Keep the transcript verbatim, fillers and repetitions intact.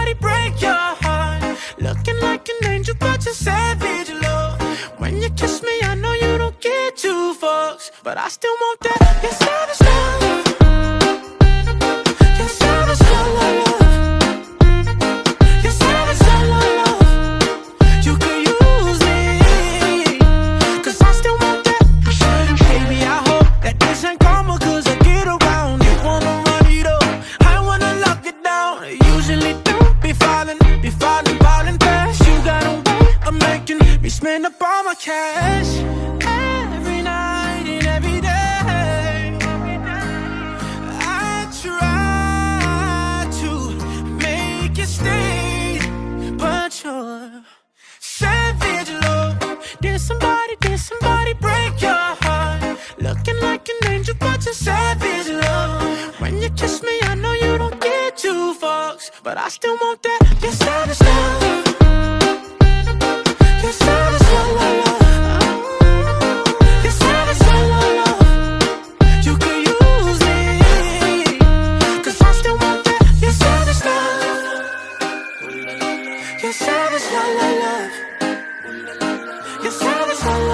somebody break your heart. Looking like an angel, but you're savage, love. When you kiss me, I know you don't get two fucks, but I still want that. You're savage, love. You're savage, love, love, love. You're savage, love, love, love. You could use me, cause I still want that. Baby, I hope that this ain't karma, cause I get around. You wanna run it up, I wanna lock it down. I usually don't be falling, be falling, falling fast. You got a way of making me spend up all my cash. Every night and every day, I try to make you stay, but you're savage, love. Did somebody, did somebody break your heart? Looking like an angel, but you're savage, love. When you kiss me, I know you don't get two fucks, but I still want that. You're savage, love. You're savage, love, love, love. You're savage, love, love, love. You could use me, cause I still want that. You're savage, love. You're savage, love, love, love. You're savage, love,